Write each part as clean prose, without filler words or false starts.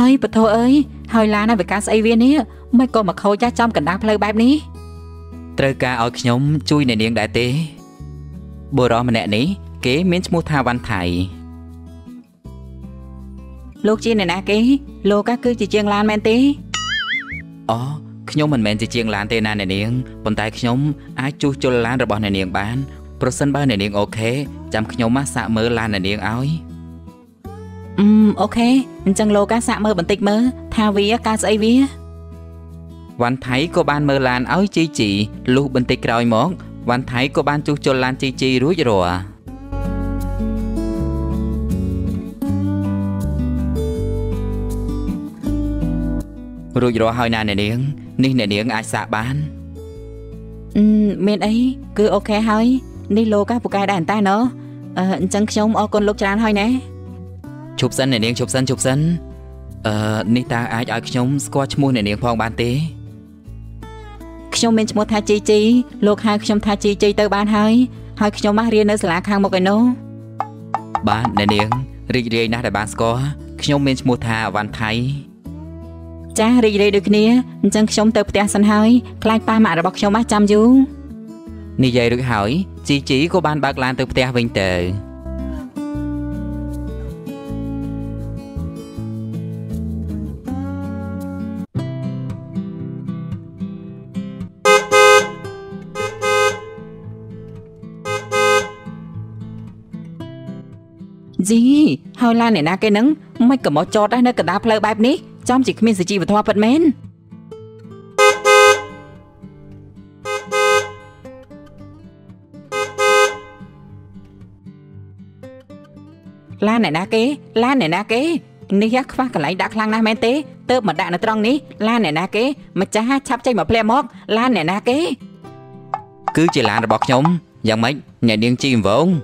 hơi bật thô ơi hơi lá này về cá xây viên ní mấy cô mà khôi cha trong cần đá plei bài ní trời ca ở nhóm chui này niềng đại tế bữa đó mà nè ní kế miếng mua tha văn thầy lúc chi này nè kế lô các cứ chỉ chiêng lan men tí nhóm mình men chỉ chiêng lan tê na này niềng còn tại nhóm ai chui cho lan rồi bọn này niềng bán person ba này niềng ok chăm nhóm má xạ mơ lan này niềng áo ok chẳng lô cá xạ mơ bẩn tịch mơ thao vía cá xây vía วันไทยก็บ้านเมอลานเอาจีจีลูกบันติกรอยมองวันไทยก็บ้านจูโจลานจีจีรู้รัวรู้รัวหอยนานเนียงนี่เนียงอาสาบ้านเมนấy cứ ok hơi đi lô cá bù cai đàn ta nữa chẳng chống ở con lúc tràn hơi nè chụp sânเนียงchụp sânนี่ตาอาจเอาขยมสควอชมูเนียงพองบ้านเต้ขยมเป็นชมูทาจีจีลูกหายขยมทาจีจีเตอบ้านเฮ้ยขยมมาเรียนในสลาข้างมกไอโนบ้านเนียงรีเรียนะแต่บ้านสกอขยมเป็นชมูทาวันไทยจ้ารีเรียดูគ្នាจังขยมเตอเตียสันเฮ้ยคล้ายป้าหมาระบอกขยมมาจำอยู่นี่ใหญ่รึหอยจีจีก็บ้านบากลานเตอเตียวิ่งเตอ gì hơi lan này na cái nấng mấy cầm mỏ chót đó nơi cần đá plei bài ní trong chỉ miên sự chi và thoa bật mến lan này na kế ní giác phát cái lấy đã khlang na men té tớ mà đạn ở trong ní lan này na kế mà cha chắp chay mà plei móc lan này na kế cứ chỉ lan rồi bọc nhóm dạng mấy nhà điên chim vốn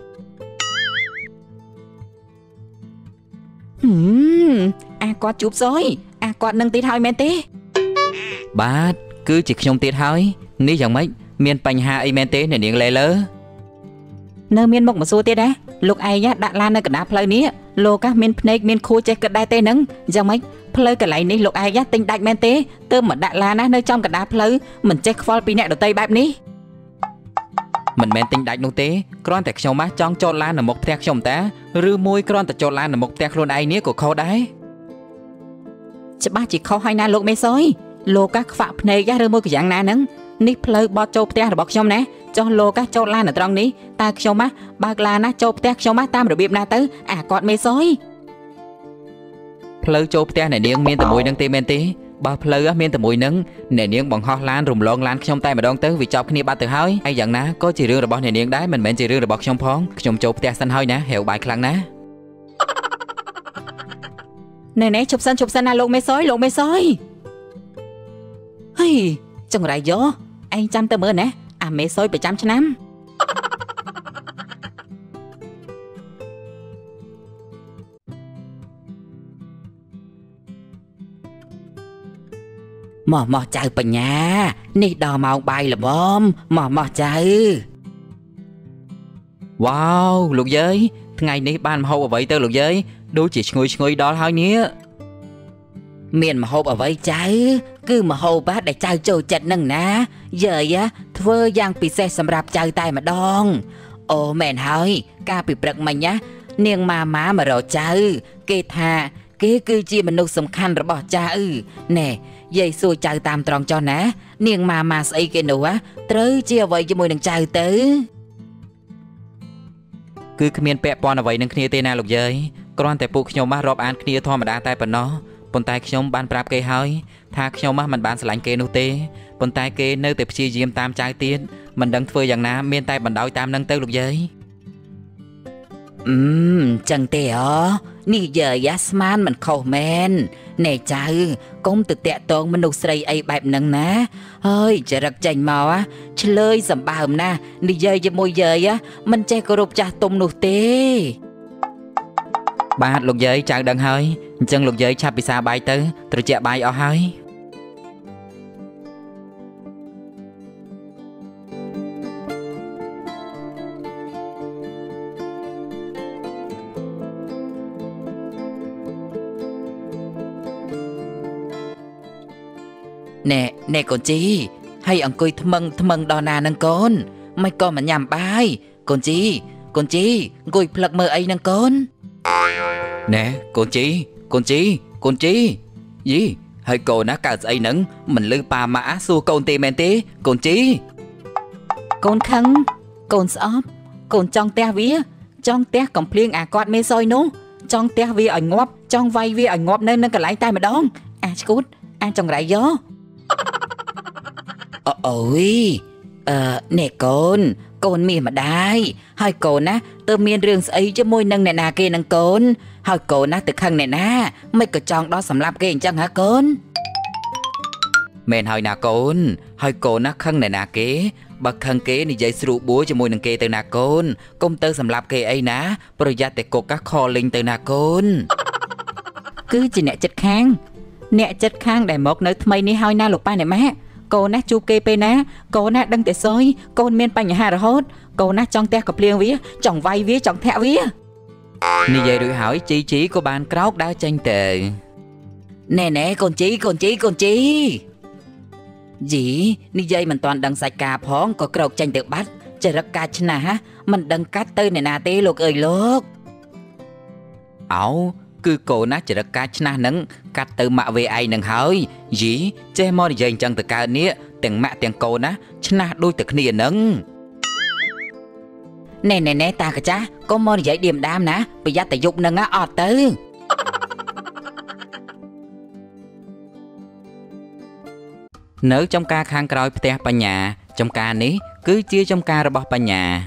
quạt chụp rồi quạt nâng tít hơi men té bát cứ chỉ trong tít hơi ní chẳng mấy miền bành hà ấy men té này điện lệ lỡ nơi miền mộc mà xua tít đấy lúc ai nhá đạn lan nơi cả đá plei ní lô các miền pneuc miền khu chạy cả đai té nâng chẳng mấy plei cả lại ní lúc ai nhá tinh đạch men té tơ mà đạn lan á nơi trong cả đá plei mình chạy fall pi nẹt đầu tây bạp ní mình men tinh đạch nô té con tẹt trong má trong cho lan ở một tẹt trong tá rư môi con tẹt cho lan ở một tẹt luôn ai ní của khâu đấy จะบ้าจีเขาให้นาโลกไม่ซอยโลกะฝากเพลย์ยาเรื่องมืออย่างนั้นนี่เพลย์บอโจเตะบอกชมนะจอโลกะโจลานในตรงนี้ตาชมมะบากลานะโจเตะชมมะตามระเบียบนาตื้อกอดไม่ซอยเพลย์โจเตะในเนียงเมียนแต่มวยนังเตเมนตีบาเพลย์เมียนแต่มวยนังในเนียงบังฮอลานรุมลองลานชมใต้มาดองตื้vì chọcนี่บาตื่นหายไอ้อย่างนั้นก็chỉ riêngระบบในเนียงได้มันเป็นchỉ riêngระบบชมพ้องชมโจเตะสันหายนะเหวใบครั้งนะ này chụp sân à lộn mê sói hey chẳngไรgió anh chăm tơ mơ nè mê sói phải chăm cho năm mò chạy bà nhà nị đò màu bay là bom mò chạy wow lục giới ngày nay ban hậu ở vậy tơ lục giới đôi chỉ ngồi đó thôi nhé miền mà hộp ở vậy trái cứ mà hộp bát để chơi trâu chật nâng ná giờ á thưa giang bị xe sầm rạp chơi tay mà đong ô mẹn hỏi ca bị bật mày nhá niềng mà má mà rồi chơi kê thà kế cứ chi mình nô sầm khăn rồi bỏ chơi nè dây xui chơi tam tròn cho ná niềng mà xây cái nụ á tới chia vậy cho mùi đừng chơi tới cứ miền pẹp pon ở vậy nâng kia tên nào lục giới conแต่ปูขยมมารอบอ่านគ្នាធម្មតាតែប៉ុណ្ណោះប៉ុន្តែខ្ញុំបានប្រាប់គេហើយថាខ្ញុំមិនបានស្រឡាញ់គេនោះទេប៉ុន្តែគេនៅតែព្យាយាមតាមចៅទៀតមិនដឹងធ្វើយ៉ាងណាមានតែបណ្ដោយតាមនឹងទៅលោកយាយចឹងទេនេះយាយយ៉ាស្មានមិនខុសមែនណែចៅកុំទៅតាក់តងមនុស្សស្រីអីបែបហ្នឹងណាហើយចរិតចេញមកឆ្លើយសម្បើមណានិយាយជាមួយយាយមិនចេះគោរពចាស់ទុំនោះទេបាទលោកយាយចៅដឹងហើយអញ្ចឹងលោកយាយឆាប់ពិសាបាយទៅត្រជាក់បាយអស់ហើយ nè con chi hay ông cùi thmâng đò nà nâng con mày con mà nhằm bài con chi cùi plug mơ ấy nâng con nè con chi gì hay cô ná cả ấy nâng mình lư pa mã xua con tê men tê con chi con khăng con sóp con trong te vía trong te cầm pliêng quạt mê soi nú trong te vía ở ngóp trong vay vía ở ngóp nên nâng cả lái tay mà đón cút trong rải gió ôi nè con mì mà đai hỏi con á tơ miên rương ấy cho môi nâng nè nà kia nâng con hỏi con á từ khăn nè na mấy cái trong đó sầm lạp kia chẳng hả con men hỏi nà con hỏi con á khăn nè nà kế bậc khăn kế này dây srụ búa cho môi nâng kia từ nà con công tơ sầm lạp kia ấy ná bây giờ để cột các kho linh từ nà con cứ chỉ nè chất khang để một nơi thay ní hỏi na lục ba này má cô ná chu kê pê ná cô ná đăng tệ xôi cô miên pa nhà hà rồi hốt cô ná trong te cặp liêng vía trong vay vía trong thẹo vía như vậy đuổi hỏi chi chỉ của bạn crowd đã tranh tệ nè con chi gì như vậy mình toàn đăng sạch cà phóng có crowd tranh tự bắt trời đất ca chân hả mình đăng cắt tư này nà tê lục ơi lục ảo cứ cô ná trời đất ca chân nâng cắt từ mạ về ai nâng hỏi gì che mò dành chân từ cao nĩa tiền mạ tiền cô ná chân đôi từ kia nâng nè ta cả cha có mò dạy điểm đam ná bây giờ ta dục nâng á ọt tư nếu trong ca khang còi te pa nhà trong ca ní cứ chia trong caរបស់pa nhà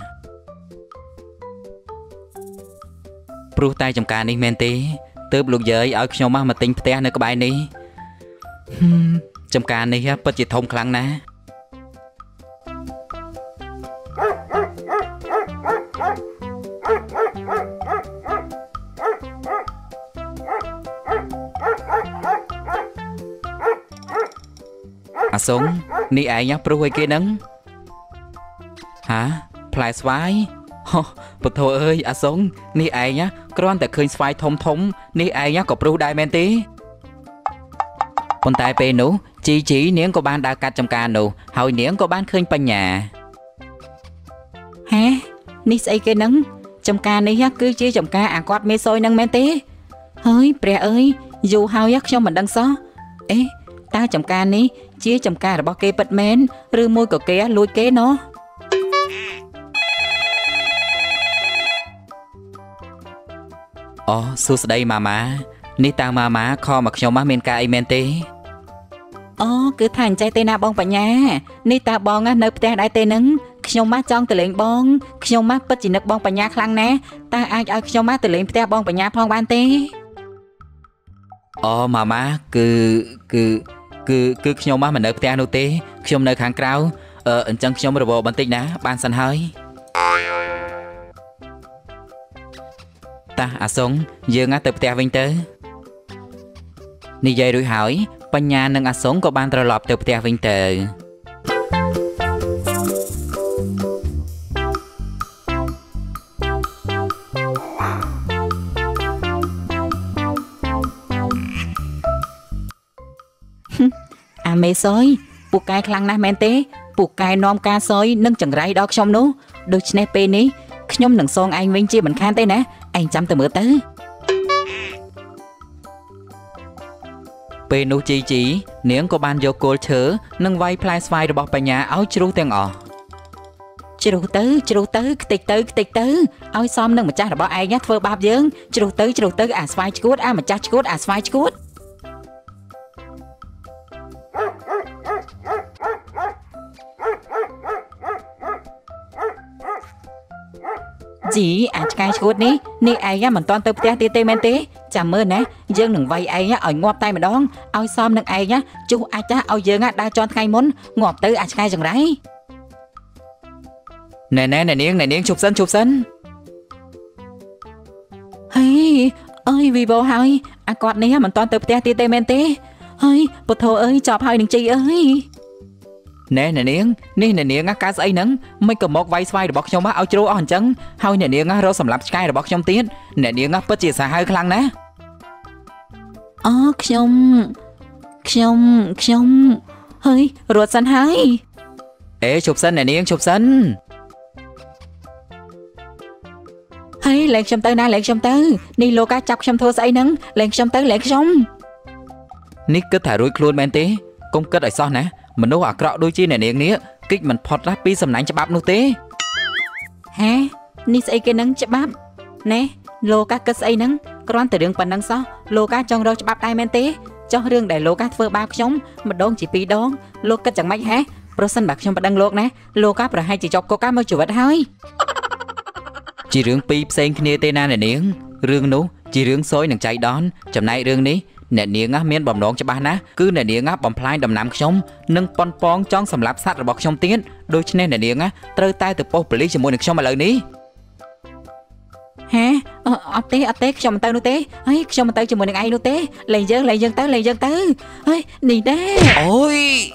ព្រោះតែចំការនេះមែនទេទើបលោកយាយឲ្យខ្ញុំមកទិញផ្ទះនៅក្បែរនេះចំការនេះពិតជាធំខ្លាំងណាស់អាសុងនេះឯងព្រោះអីគេហ្នឹងហាផ្លែស្វាយពធអើយអាសុងនេះឯងគ្រាន់តែឃើញស្វាយធំនេះឯងក៏ព្រោះដែរមែនទេប៉ុន្តែពេលនោះជីនាងក៏បានដើរកាត់ចំការនោះហើយនាងក៏បានឃើញបញ្ញាហេនេះស្អីគេហ្នឹងចំការនេះគឺជាចំការអាគាត់មេសយហ្នឹងមែនទេហើយព្រះអើយយូរហើយខ្ញុំមិនដឹងសោះតើចំការនេះជាចំការរបស់គេពិតមែនឬមួយក៏គេលួចគេណោះអូសួស្ដីម៉ាម៉ានេះតើម៉ាម៉ាខមកខ្ញុំមានការអីមែនទេអូគឺថាអញ្ចឹងទេណាបងបញ្ញានេះតើបងនៅផ្ទះដែរទេនឹងខ្ញុំចង់ទៅលេងបងខ្ញុំពិតជានឹកបងបញ្ញាខ្លាំងណាស់តើអាចឲ្យខ្ញុំទៅលេងផ្ទះបងបញ្ញាផងបានទេអូម៉ាម៉ាគឺខ្ញុំមិននៅផ្ទះនោះទេខ្ញុំនៅខាងក្រៅអញ្ចឹងខ្ញុំរវល់បន្តិចណាបានសិនហើយតាអាសុងយើងទៅផ្ទះវិញទៅនិយាយរួចហើយបញ្ញានិងអាសុងក៏បានត្រឡប់ទៅផ្ទះវិញទៅអាមេសយពូកែខ្លាំងណាស់មែនទេពូកែនាំការសយនិងចង្រៃដល់ខ្ញុំនោះដូច្នេះពេលនេះខ្ញុំនឹងសងឯងវិញជាមិនខានទេណាឯងចាំទៅមើលទៅពេលនោះជីនាងក៏បានយកគល់ឈើនិងវាយផ្លែស្វាយរបស់បញ្ញាឲ្យជ្រុះទាំងអស់ជ្រុះទៅខ្ទេចទៅឲ្យសមនឹងម្ចាស់របស់ឯងធ្វើបាបយើងជ្រុះទៅអាស្វាយឈួតអាម្ចាស់ឈួតអាស្វាយឈួតជីអាចឆ្កែឈួតនេះឯងមិនទាន់ទៅផ្ទះទៀតទេមែនទេចាំមើលណាយើងនឹងវាយឯងឲ្យងាប់តែម្ដងឲ្យសមនឹងឯងជុះអាចឲ្យយើងដើរជន់ថ្ងៃមុនងាប់ទៅអាចឆ្កែចង្រៃណែនាងជប់សិនហេអើយវីវ៉ូហើយអាគាត់នេះមិនទាន់ទៅផ្ទះទៀតទេមែនទេហើយពធអើយចប់ហើយនឹងជីអើយណែនាងនេះនាងការស្អីហ្នឹងមិនក៏មកវាយស្វាយរបស់ខ្ញុំឲ្យជ្រោអស់អញ្ចឹងហើយនាងរកសម្លាប់ឆ្កែរបស់ខ្ញុំទៀតនាងពិតជាសាហាវខ្លាំងណាស់អូខ្ញុំ hơi ruột sân hơi ê chụp sân này niếng chụp sân hơi lên trong tới na lên trong tới ni lô cá chọc trong thua say nắng lên trong tới lên trong ní cứ thả rối luôn men tí công cất ở sau nè mình đâu cọ đôi chi này niếng nía kích mình phọt ra pi sầm nánh cho bắp nô té hả ni say cái nắng cho bắp nè lô cá cất say nắng con từ đường phần nắng sao lô cá trong đâu cho bắp ai men tí cho riêng để lô cá phơi bao chống mà đón chỉ pi đón lô cá chẳng mấy hả pro sân bạc trong bát đăng lô nè lô cá rồi hai chỉ cho cô cá mới chủ vật hơi chỉ rương pi sen kia tê na này niếng rương nú chỉ rương xối nằng chạy đón chậm nay rương ní nè niếng á miên bầm đón cho ba ná cứ nè niếng á bầm plai đầm nắm chống nâng pon pon trong sầm lạp sát rồi bọc trong tiếng đôi chân nè niếng á trơi tay từ po police cho môi được trong mà lời ní hả ở té trong tay nô té ấy trong tay cho môi được ai nô té lấy dân tới ấy đi đá ôi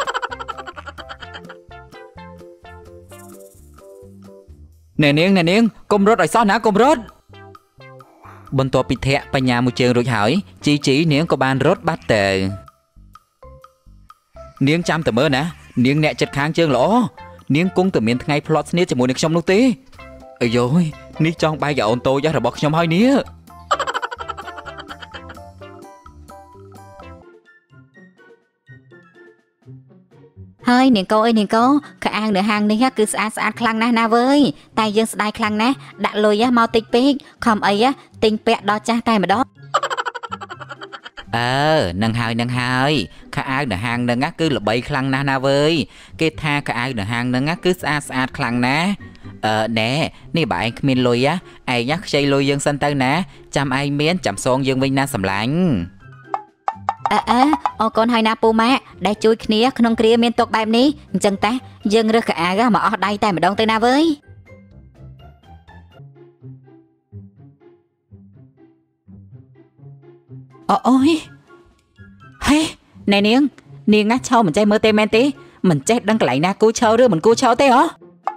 nè niếng công rốt rồi sao nã công rốt bên tổ bị thẹไปnhà một trường rồi hỏi chỉ niếng có ban rốt bát tề niếng chăm từ mơ nè niếng nẹ chật kháng chương lỗ niếng cung từ miền ngay plot nít cho mùi được trong nô tí ơi rồi niếng trong bay gạo ôn tô ra rồi bọc trong hơi nía hơi niềng cô khả ăn được hàng này cứ sát khăn na na với tay dương đai khăn na đặt lôi á mau tinh pek không ấy á tinh pek đó cha tay mà đó nâng hơi khả ai được hàng nâng á cứ là bay khăn na na với cái tha khả ai được hàng nâng á cứ sát khăn na nè nè bạn mình lôi á ai nhắc xây lôi dương sân tơ nè chăm ai miến chăm son dương vinh na sầm lạnh con hai na pu máได้ជួយគ្នាក្នុងគ្រាមានទុកបែបនេះអញ្ចឹងតាយើងរើសកៅអៅមកអស់ដៃតែម្ដងទៅណាវើយអូយហេណែនាងណាឆោមិនចេះមើលទេមែនទេមិនចេះដឹងកន្លែងណាគូឆោឬមិនគូឆោទេហ៎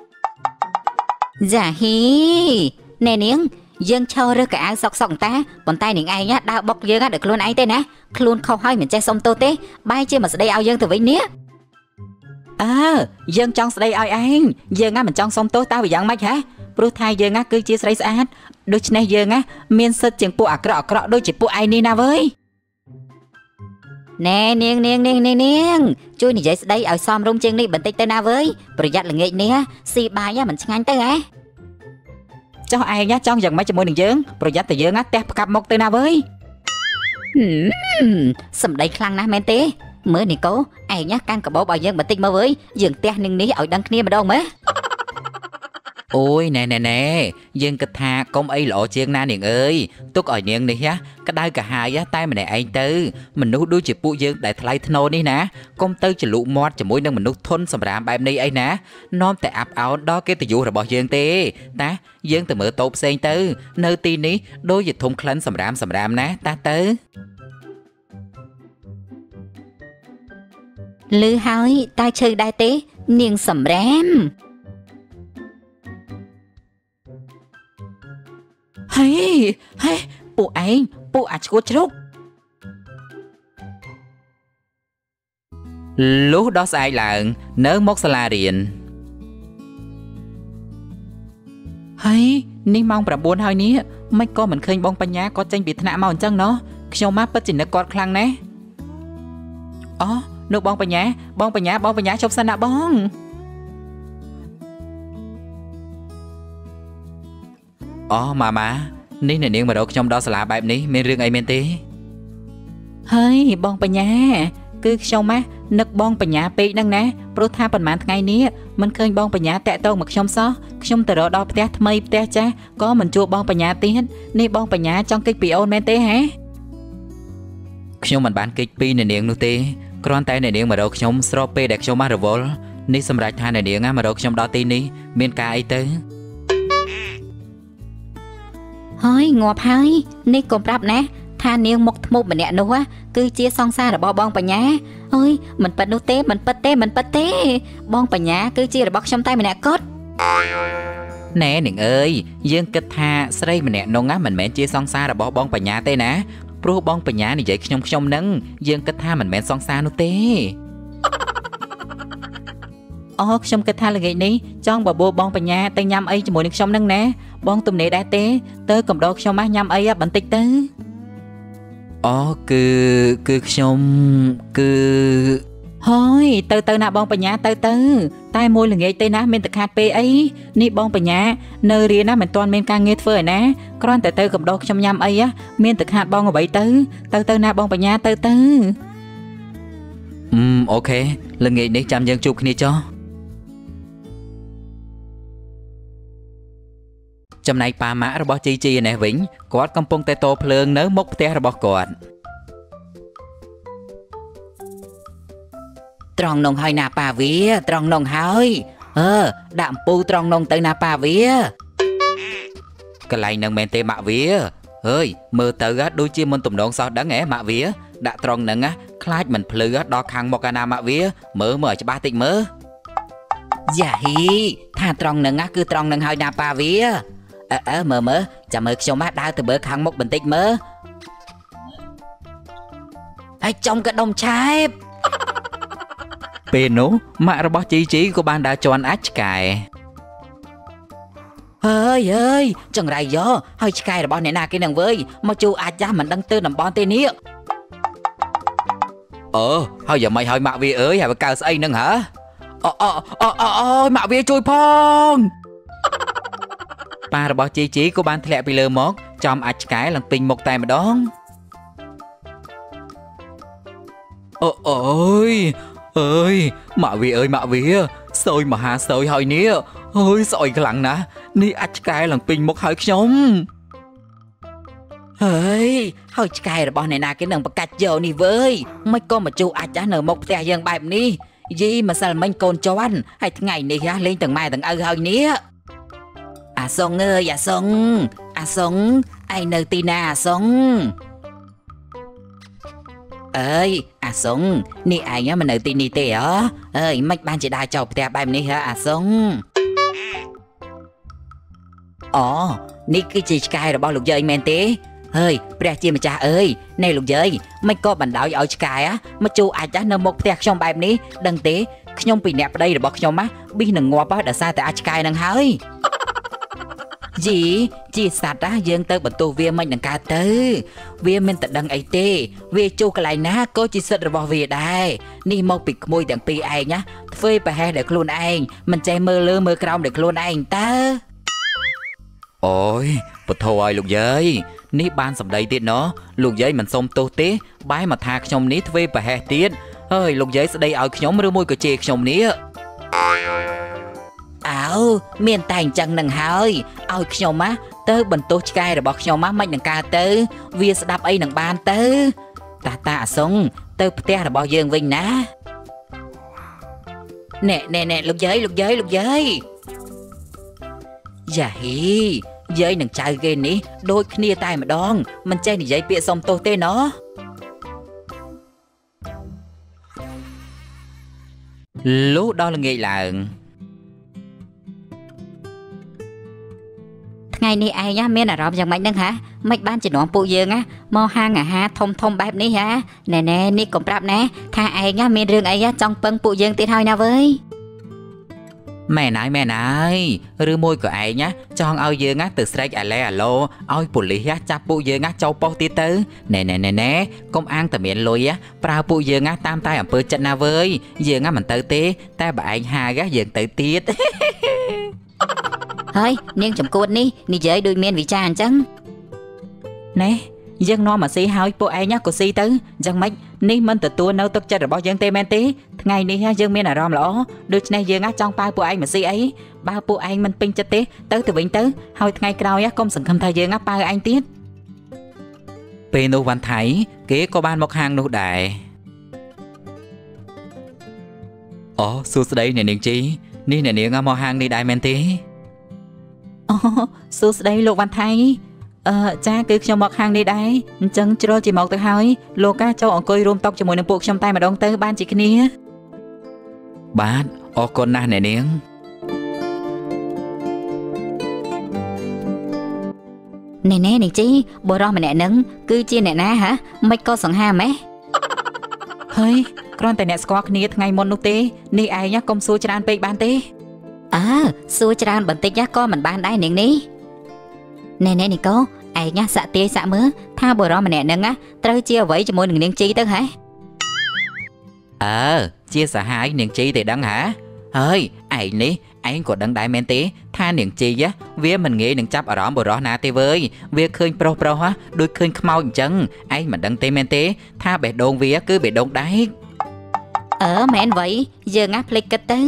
ចាហ៊ីណែនាងយើងឈររើសកៅអៅសុកតាប៉ុន្តែនាងឯងដើរបុកយើងដល់ខ្លួនឯងទេណាខ្លួនខុសហើយមិនចេះសុំទោសទេបែរជាមកស្ដីឲ្យយើងទៅវិញនេះយើងចង់ស្ដីឲ្យឯងយើងមិនចង់សុំទោសតើវាយ៉ាងម៉េចហ៎ព្រោះថាយើងគឺជាស្រីស្អាតដូច្នេះយើងមានសិទ្ធិជាងពួកអាក្រក់ដូចជាពួកឯងនេះណាវើយណែនាងជួយនិយាយស្ដីឲ្យសមរម្យជាងនេះបន្តិចទៅណាវើយប្រយ័ត្នល្ងាចនេះស៊ីបាយមិនឆ្ងាញ់ទៅហ៎ចុះឯងចង់យ៉ាងម៉េចជាមួយនឹងយើងប្រយ័ត្នតែយើងផ្ទះផ្កាប់មកទៅណាវើយសម្ដីខ្លាំងណាស់មែនទេមើលនីកូឯងកាន់កាបោបឲ្យយើងបន្តិចមើលវើយយើងផ្ទះនឹងនេះឲ្យដឹងគ្នាម្ដងមើលអូយណែយើងគិតថាកុំអីល្អជាងណានាងអើយទុកឲ្យនាងនេះក្តៅកាហាយតែម្នាក់ឯងទៅមនុស្សដូចជាពួកយើងដែលថ្លៃថ្នូរនេះណាកុំទៅចលុមាត់ជាមួយនឹងមនុស្សធន់សម្រាមបែបនេះអីណានាំតែអាប់អោនដល់កិត្តិយសរបស់យើងទេតាយើងទៅមើលតោផ្សេងទៅនៅទីនេះដូចជាធំក្លិនសម្រាមណាតាទៅលឺហើយតែឈឺដែរទេនាងសម្រាមហេពួកឯងពួកអាចឈួតជ្រុកលុះដល់ស្អែកឡើងនៅមកសាលារៀនហើយនេះម៉ោង 9 ហើយនេះមិនក៏មិនឃើញបងបញ្ញាគាត់ចេញពីថ្នាក់មកអញ្ចឹងណោះខ្ញុំមកពិតជានឹកគាត់ខ្លាំងណាស់អូនោះបងបញ្ញាជប់សិនណាបងអូម៉ានេះនាងមករកខ្ញុំដល់សាលាបែបនេះមានរឿងអីមែនទេហើយបងបញ្ញាគឺខ្ញុំនឹកបងបញ្ញាពេកហ្នឹងណាព្រោះថាប៉ុន្មានថ្ងៃនេះមិនឃើញបងបញ្ញាតាក់ទងមកខ្ញុំសោះខ្ញុំទៅរកដល់ផ្ទះថ្មីផ្ទះចាស់ក៏មិនជួបបងបញ្ញាទៀតនេះបងបញ្ញាចង់គេចពីអូនមែនទេហ៎ខ្ញុំមិនបានគេចពីនាងនោះទេគ្រាន់តែនាងមករកខ្ញុំស្របពេលដែលខ្ញុំរវល់នេះសម្រាប់ថានាងមករកខ្ញុំដល់ទីនេះមានការអីទៅហើយងាប់ហើយនេះកុំប្រាប់ណាថានាងមុខធ្មប់ម្នាក់នោះគឺជាសង្សាររបស់បងបញ្ញាអើយមិនប៉ិតនោះទេមិនប៉ិតទេបងបញ្ញាគឺជារបស់ខ្ញុំតែម្នាក់គត់ណែនាងអើយយើងគិតថាស្រីម្នាក់នោះមិនមែនជាសង្សាររបស់បងបញ្ញាទេណាព្រោះបងបញ្ញានិយាយខ្ញុំហ្នឹងយើងគិតថាមិនមែនសង្សារនោះទេអូខ្ញុំគិតថាល្ងាចនេះចង់បបួលបងបញ្ញាទៅញ៉ាំអីជាមួយនឹងខ្ញុំនឹងណាបងទំនេរដែរទេទៅកំដរខ្ញុំមកញ៉ាំអីបន្តិចទៅអូគឺខ្ញុំគឺហើយទៅណាបងបញ្ញាទៅតែមួយល្ងាចទេណាមានតែខាតពេលអីនេះបងបញ្ញានៅរៀនណាមិនទាន់មានការងារធ្វើឯណាគ្រាន់តែទៅកំដរខ្ញុំញ៉ាំអីមានតែខាតបងអ្វីទៅណាបងបញ្ញាទៅអូខេល្ងាចនេះចាំយើងជួបគ្នាចុះចំណែកប៉ាម៉ាក់របស់ជីជីនេះវិញគាត់កំពុងតែតភ្លើងនៅមុខផ្ទះរបស់គាត់ត្រង់នងហើយណាប៉ាវាត្រង់នងហើយដាក់អំពូត្រង់នងទៅណាប៉ាវាកន្លែងនឹងមែនទេម៉ាក់វាហើយមើលទៅដូចជាមុនទំនងសោះដឹងហ៎ម៉ាក់វាដាក់ត្រង់នឹងខ្លាចមិនភ្លឺដល់ខាងមុខណាម៉ាក់វាមើលឲ្យច្បាស់តិចមើលយ៉ាហ៊ីថាត្រង់នឹងគឺត្រង់នឹងហើយណាប៉ាវាមើលចាំមើលខ្ញុំដើរទៅមើលខាងមុខបន្តិចមើលហើយចំកដុំឆែបពេលនោះម៉ាក់របស់ជីក៏បានដើរជន់អាចឆ្កែអើយចង្រៃយោហើយឆ្កែរបស់អ្នកណាគេនឹងវើយមកជួអាចចាស់មិនដឹងទៅតំបន់ទេនេះហើយយ៉ាងម៉េចហើយម៉ាក់វាអើយហើយកើស្អីនឹងហ៎ម៉ាក់វាជួយផង ប៉ារបស់ជីក៏បានធ្លាក់ពីលើមកចំអាចឆ្កែឡើងពេញមុខតែម្ដងអូយម៉ាក់វាសោយមហាសោយហើយនេះអើយស្អុយខ្លាំងណាស់នេះអាចឆ្កែឡើងពេញមុខហើយខ្ញុំហើយឆ្កែរបស់អ្នកណាគេនឹងបកាច់យកនេះវើយមិនក៏មកជួអាចនៅមុខផ្ទះយើងបែបនេះយីម្សិលមិញកូនជន់ហើយថ្ងៃនេះលេងទាំងម៉ែទាំងឪហើយនេះអាសុងអើយអាសុងឯងនៅទីណាអាសុងអើយអាសុងនេះឯងមិននៅទីនេះទេអើយមិនបានជាដើរចោលផ្ទះបែបនេះហ៎អាសុងនេះគឺជាឆ្កែរបស់លោកយាយមែនទេហើយព្រះជាម្ចាស់អើយនេះលោកយាយមិនក៏បណ្ដោយឲ្យឆ្កែមកជួអាចនៅមុខផ្ទះខ្ញុំបែបនេះដឹងទេខ្ញុំពីអ្នកប្តីរបស់ខ្ញុំប៊ីសនឹងងាប់ដោយសារតែអាចឆ្កែនឹងហើយជាសត្វយើងទៅបន្ទោសវាមិននឹងកើតទៅវាមិនតែដឹងអីទេវាជួកន្លែងណាក៏ជាសិទ្ធិរបស់វាដែរនេះមកពីក្មួយទាំងពីរឯងធ្វើប្រហែសដល់ខ្លួនឯងមិនចេះមើលលើមើលក្រោមដល់ខ្លួនឯងតើអូយពធឲ្យលោកយាយនេះបានសម្ដីទៀតណោះលោកយាយមិនសុំទោសទេបែរមកថាខ្ញុំនេះធ្វើប្រហែសទៀតហើយលោកយាយស្ដីឲ្យខ្ញុំឬមួយក៏ជេរខ្ញុំនេះមានតែអញ្ចឹងនឹងហើយឲ្យខ្ញុំទៅបន្ទោសឆ្កែរបស់ខ្ញុំមិននឹងកើតទៅវាស្ដាប់អីនឹងបានទៅតាអាសុងទៅផ្ទះរបស់យើងវិញណាណែលោកយាយយ៉ាហ៊ីយាយនឹងចៅគេនេះដូចគ្នាតែម្ដងមិនចេះនិយាយពាក្យសុំទោសទេណោះលុះដល់ល្ងាចឡើងថ្ងៃនេះឯងមានអារម្មណ៍យ៉ាងម៉េចហ្នឹងហ៎មិនបានជំនួសពួកយើងមកហាងអាហារធំបែបនេះណែនេះកុំប្រាប់ណាថាឯងមានរឿងអីចង់ពឹងពួកយើងទៀតហើយណាវើយមែនហើយឬមួយក៏ឯងចង់ឲ្យយើងទៅស្រែកអាឡេអាឡូឲ្យប៉ូលីសចាប់ពួកយើងចូលប៉ុស្តិ៍ទៀតទៅណែកុំអាងតែមានលុយប្រើពួកយើងតាមតែអំពើចិត្តណាវើយយើងមិនទៅទេតែបើឯងហាយើងទៅទៀតហើយនាងចំគួតនេះនិយាយដូចមានវិចារអញ្ចឹងណែយើងនាំមកស៊ីហើយពួកឯងក៏ស៊ីទៅអញ្ចឹងម៉េចនេះមិនទទួលនៅទឹកចិត្តរបស់យើងទេមែនទេថ្ងៃនេះយើងមានអារម្មណ៍ល្អដូច្នេះយើងចង់ប៉ាពួកឯងមកស៊ីអីបើពួកឯងមិនពេញចិត្តទេទៅវិញទៅហើយថ្ងៃក្រោយកុំសង្ឃឹមថាយើងប៉ាឯងទៀតពេលនោះវ៉ាន់ថៃគេក៏បានមកហាងនោះដែរសួស្ដីអ្នកនាងជីនេះអ្នកនាងមកហាងនេះដែរមែនទេសួស្ដីលោកវ៉ាន់ថៃចាគឺខ្ញុំមកខាងនេះដែរអញ្ចឹងជ្រុលជាមកទៅហើយលោកចូលអង្គុយរួមតុជាមួយនឹងពួកខ្ញុំតែម្ដងទៅបានជាគ្នាបាទអរគុណណាស់អ្នកនាងនាងជីបរោះម្នាក់ហ្នឹងគឺជាអ្នកណាហ៎មិនក៏សង្ហាម៉េះហើយគ្រាន់តែអ្នកស្គាល់គ្នាថ្ងៃមុននោះទេនេះឯងណាកុំសួរច្រើនពេកបានទេសួរច្រើនបន្តិចក៏មិនបានដែរនាងនេះណែនីកូឯងណាសាក់ទាយសាក់មើលថាបុរសម្នាក់ហ្នឹងណាត្រូវជាអ្វីជាមួយនឹងនាងជីទៅហ៎ជាសាហាយនាងជីទេដឹងហ៎ហើយឯងនេះឯងក៏ដឹងដែរមែនទេថានាងជីវាមិនងាយនឹងចាប់អារម្មណ៍បុរសណាទេវើយវាឃើញប្រុសដូចឃើញខ្មោចអញ្ចឹងឯងមិនដឹងទេមែនទេថាបេះដូងវាគឺបេះដូងដែកមែនវ៉ៃយើងណាភ្លេចគិតទៅ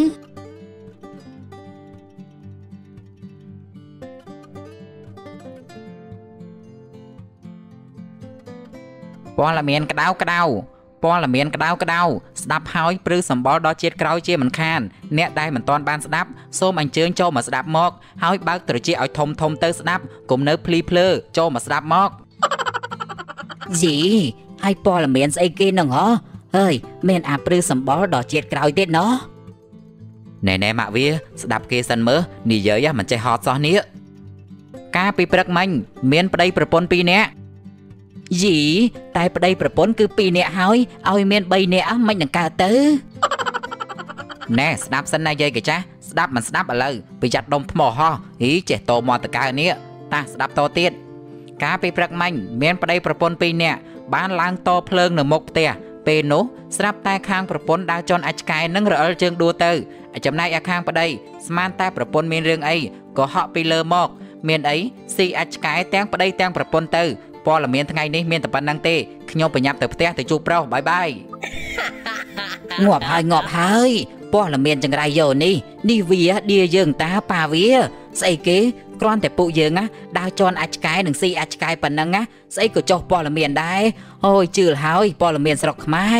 ព័ត៌មានក្តៅព័ត៌មានក្តៅស្ដាប់ហើយព្រឺសម្បល់ដល់ជាតិក្រោយជាមិនខានអ្នកដែលមិនទាន់បានស្ដាប់សូមអញ្ជើញចូលមកស្ដាប់មកហើយបើកត្រចៀកឲ្យធំទៅស្ដាប់កុំនៅភ្លីភ្លើចូលមកស្ដាប់មកយីហើយព័ត៌មានស្អីគេនឹងហ៎ហើយមានអាព្រឺសម្បល់ដល់ជាតិក្រោយទៀតណោះណែម៉ាក់វាស្ដាប់គេសិនមើលនិយាយមិនចេះហត់សោះនេះកាលពីព្រឹកមិញមានប្តីប្រពន្ធ2នាក់យីតែប្តីប្រពន្ធគឺ2នាក់ហើយឲ្យមាន3នាក់មិននឹងកើតទៅណែស្ដាប់សិនណាយាយកចាស់ស្ដាប់មិនស្ដាប់ឥឡូវប្រយ័ត្នដុំថ្មហោះចេះតមកតកើនេះតាស្ដាប់តទៀតកាលពីព្រឹកមិញមានប្តីប្រពន្ធ2នាក់បានឡើងតភ្លើងនៅមុខផ្ទះពេលនោះស្រាប់តែខាងប្រពន្ធដើរជន់អាចឆ្កែនឹងរអិលជើងដួលទៅចំណែកឯខាងប្តីស្មានតែប្រពន្ធមានរឿងអីក៏ហក់ពីលើមកមានអីស៊ីអាចឆ្កែទាំងប្តីទាំងប្រពន្ធទៅព័ត៌មានថ្ងៃនេះមានតែប៉ុណ្្នឹងទេខ្ញុំប្រញាប់ទៅផ្ទះទៅជួបប្រុសបាយងាប់ហើយព័ត៌មានចង្រៃយោនេះវាឌីយើងតាប៉ាវាស្អីគេគ្រាន់តែពួកយើងណាដើរជន់អាចឆ្កែនឹងស៊ីអាចឆ្កែប៉ុណ្ណឹងណាស្អីក៏ចុះព័ត៌មានដែរអូយជឿហើយព័ត៌មានស្រុកខ្មែរ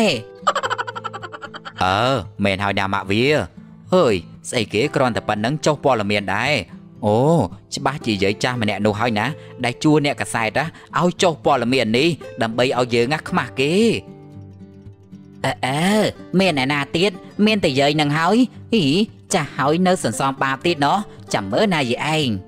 មែនហើយណាម៉ាក់វាអើយស្អីគេគ្រាន់តែប៉ុណ្ណឹងចុះព័ត៌មានដែរអូច្បាស់ជាយាយចាស់ម្នាក់នោះហើយណាដែលជួអ្នកកសែតឲ្យចុះព័ត៌មាននេះដើម្បីឲ្យយើងខ្មាស់គេមានអ្នកណាទៀតមានតែយាយនឹងហើយចាស់ហើយនៅសន្សំបាបទៀតណោះចាំមើលណាយាយឯង